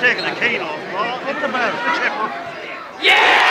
taking the cane off. What about it? Yeah!